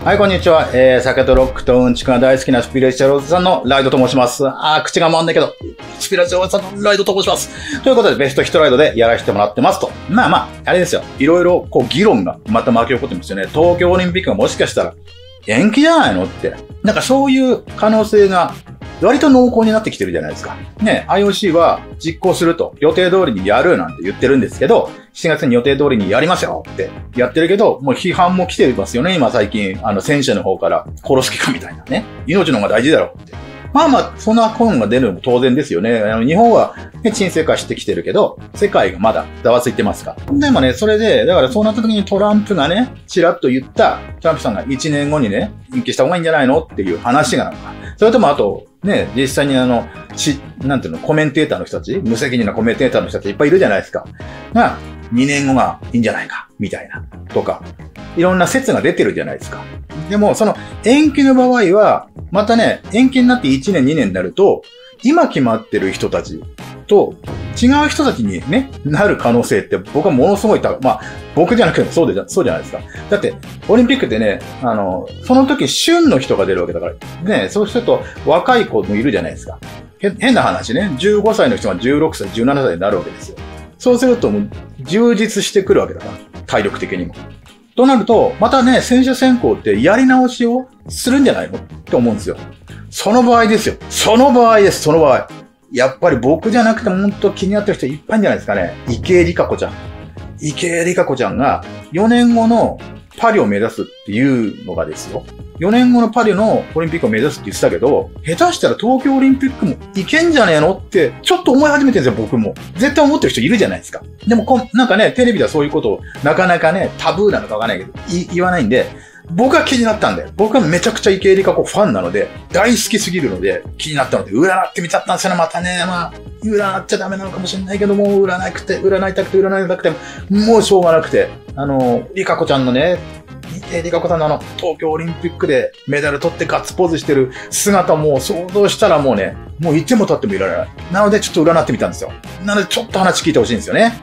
はい、こんにちは。酒とロックとうんちくが大好きなスピリチュアルおじさんのライドと申します。口が回んないけど、スピリチュアルおじさんのライドと申します。ということで、ベストヒットライドでやらせてもらってますと。あれですよ。いろいろ、議論がまた巻き起こってますよね。東京オリンピックがもしかしたら、延期じゃないのって。そういう可能性が、割と濃厚になってきてるじゃないですか。ね、IOC は実行すると、予定通りにやるなんて言ってるんですけど、7月に予定通りにやりますよってやってるけど、もう批判も来てますよね、今最近。選手の方から殺す気かみたいなね。命の方が大事だろって。そんな本が出るのも当然ですよね。日本は、ね、沈静化してきてるけど、世界がまだざわついてますから。でもね、それで、だからそうなった時にトランプがね、ちらっと言った、トランプさんが1年後にね、延期した方がいいんじゃないのっていう話がなんか。それともあと、ね、実際になんていうの、コメンテーターの人たち、無責任なコメンテーターの人たちいっぱいいるじゃないですか。2年後がいいんじゃないか、みたいな、とか、いろんな説が出てるじゃないですか。でも、その延期の場合は、またね、延期になって1年、2年になると、今決まってる人たちと違う人たちにね、なる可能性って僕はものすごい僕じゃなくてもそうじゃないですか。だって、オリンピックってね、その時旬の人が出るわけだから、ね、そうすると若い子もいるじゃないですか。変な話ね、15歳の人が16歳、17歳になるわけですよ。そうするともう充実してくるわけだから、体力的にも。となると、またね、選手選考ってやり直しをするんじゃないのって思うんですよ。その場合ですよ。その場合。やっぱり僕じゃなくても本当気になってる人いっぱいいんじゃないですかね。池江璃花子ちゃん。池江璃花子ちゃんが4年後のパリを目指すっていうのがですよ。4年後のパリのオリンピックを目指すって言ってたけど、下手したら東京オリンピックもいけんじゃねえのってちょっと思い始めてるんですよ、僕も。絶対思ってる人いるじゃないですか。でもなんかね、テレビではそういうことをなかなかね、タブーなのかわかんないけど、言わないんで、僕は気になったんで、僕はめちゃくちゃ池江璃花子ファンなので、大好きすぎるので、気になったので、占ってみちゃったんですよね、またね。占っちゃダメなのかもしれないけども、占いたくて、もうしょうがなくて、璃花子ちゃんのね、池江璃花子さんの東京オリンピックでメダル取ってガッツポーズしてる姿も想像したらもうね、もういても立ってもいられない。なのでちょっと占ってみたんですよ。なのでちょっと話聞いてほしいんですよね。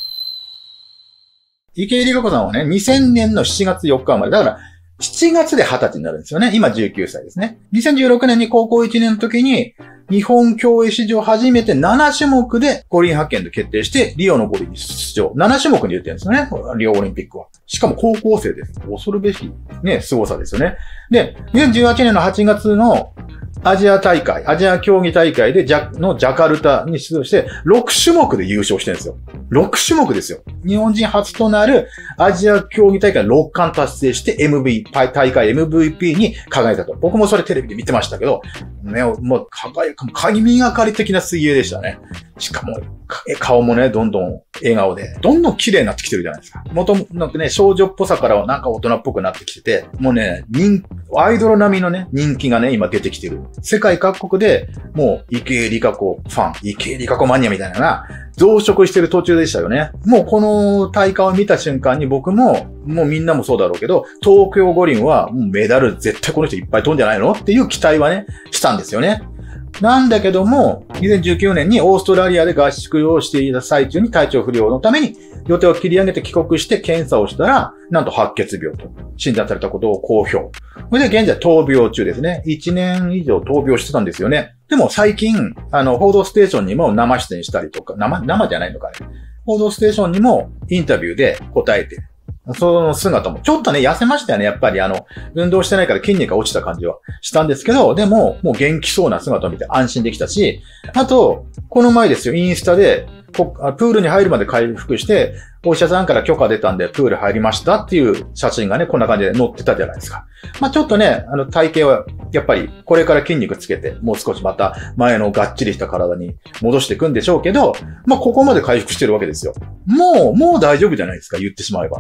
池江璃花子さんはね、2000年の7月4日生まれ。だから、7月で20歳になるんですよね。今19歳ですね。2016年に高校1年の時に、日本競泳史上初めて7種目で五輪派遣で決定して、リオの五輪に出場。7種目に出てるんですよね。リオオリンピックは。しかも高校生です。恐るべし、ね、凄さですよね。で、2018年の8月のアジア競技大会でジャカルタに出場して、6種目で優勝してるんですよ。6種目ですよ。日本人初となるアジア競技大会6冠達成して 大会 MVP に輝いたと。僕もそれテレビで見てましたけど、ね、もう神がかり的な水泳でしたね。しかも、顔もね、どんどん笑顔で、どんどん綺麗になってきてるじゃないですか。なんかね、少女っぽさからはなんか大人っぽくなってきてて、もうね、アイドル並みのね、人気がね、今出てきてる。世界各国で、もう、池江璃花子ファン、池江璃花子マニアみたいなのが、増殖してる途中でしたよね。もうこの大会を見た瞬間に僕も、もうみんなもそうだろうけど、東京五輪はもうメダル絶対この人いっぱい取るんじゃないのっていう期待はね、したんですよね。なんだけども、2019年にオーストラリアで合宿をしていた最中に体調不良のために予定を切り上げて帰国して検査をしたら、なんと白血病と診断されたことを公表。それで現在闘病中ですね。1年以上闘病してたんですよね。でも最近、報道ステーションにも生出演したりとか、生じゃないのかね。報道ステーションにもインタビューで答えて、その姿も、ちょっとね、痩せましたよね。やっぱり運動してないから筋肉が落ちた感じはしたんですけど、でも、もう元気そうな姿を見て安心できたし、あと、この前ですよ、インスタで、プールに入るまで回復して、お医者さんから許可出たんで、プール入りましたっていう写真がね、こんな感じで載ってたじゃないですか。ちょっとね、体型は、やっぱり、これから筋肉つけて、もう少しまた、前のがっちりした体に戻していくんでしょうけど、ここまで回復してるわけですよ。もう大丈夫じゃないですか、言ってしまえば。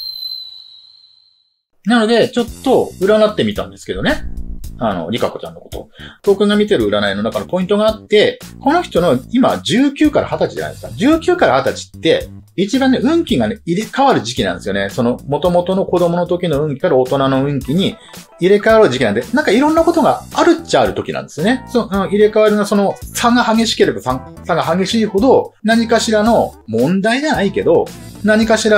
なので、ちょっと占ってみたんですけどね。璃花子ちゃんのこと。僕が見てる占いの中のポイントがあって、この人の今19から20歳じゃないですか。19から20歳って、一番ね、運気がね、入れ替わる時期なんですよね。その、元々の子供の時の運気から大人の運気に入れ替わる時期なんで、なんかいろんなことがあるっちゃある時なんですよね。入れ替わりのその差が激しければ差が激しいほど、何かしらの問題じゃないけど、何かしら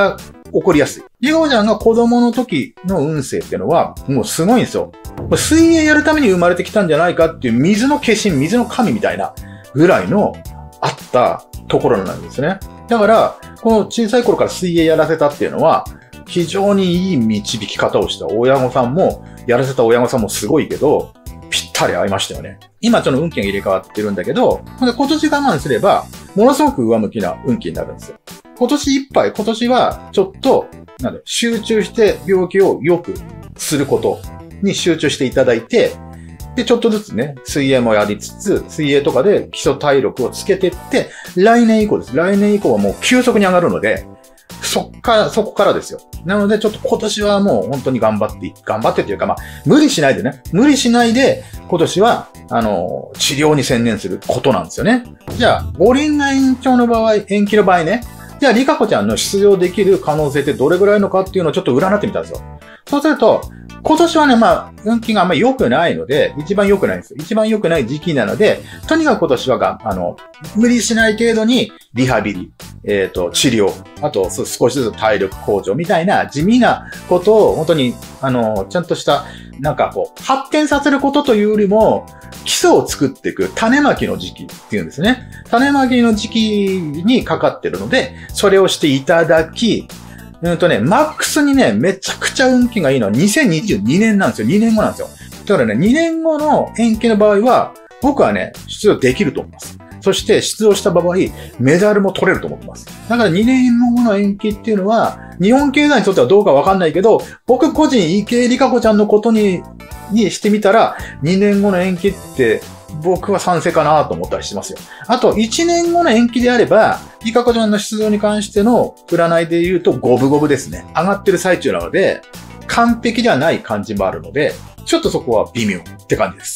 起こりやすい。リカコちゃんが子供の時の運勢っていうのは、もうすごいんですよ。水泳やるために生まれてきたんじゃないかっていう水の化身、水の神みたいなぐらいのあったところなんですね。だから、この小さい頃から水泳やらせたっていうのは、非常にいい導き方をした親御さんも、やらせた親御さんもすごいけど、ぴったり合いましたよね。今ちょっと運気が入れ替わってるんだけど、今年我慢すれば、ものすごく上向きな運気になるんですよ。今年はちょっと、集中して病気を良くすることに集中していただいて、で、ちょっとずつね、水泳もやりつつ、水泳とかで基礎体力をつけていって、来年以降です。来年以降はもう急速に上がるので、そこからですよ。なので、ちょっと今年はもう本当に頑張ってっていうか、まあ、無理しないで、今年は、治療に専念することなんですよね。じゃあ、五輪の延期の場合ね、じゃあ、リカコちゃんの出場できる可能性ってどれぐらいのかっていうのをちょっと占ってみたんですよ。そうすると、今年はね、まあ、運気があんまり良くないので、一番良くないんですよ。一番良くない時期なので、とにかく今年は無理しない程度に、リハビリ、治療、あと、少しずつ体力向上みたいな地味なことを、本当に、ちゃんとした、発展させることというよりも、基礎を作っていく種まきの時期っていうんですね。種まきの時期にかかってるので、それをしていただき、マックスにね、めちゃくちゃ運気がいいのは2022年なんですよ。2年後なんですよ。だからね、2年後の延期の場合は、僕はね、出場できると思います。そして出場した場合、メダルも取れると思ってます。だから2年後の延期っていうのは、日本経済にとってはどうかわかんないけど、僕個人、池江璃花子ちゃんのことにしてみたら、2年後の延期って、僕は賛成かなと思ったりしてますよ。あと、1年後の延期であれば、リカコちゃんの出場に関しての占いで言うと五分五分ですね。上がってる最中なので、完璧ではない感じもあるので、ちょっとそこは微妙って感じです。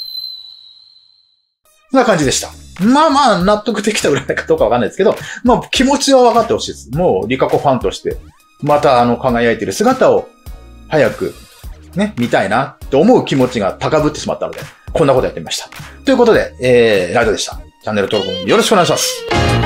そんな感じでした。まあまあ、納得できた占いかどうかわかんないですけど、まあ気持ちは分かってほしいです。もうリカコファンとして、また輝いてる姿を早くね、見たいなって思う気持ちが高ぶってしまったので、こんなことやってみました。ということで、ライドでした。チャンネル登録よろしくお願いします。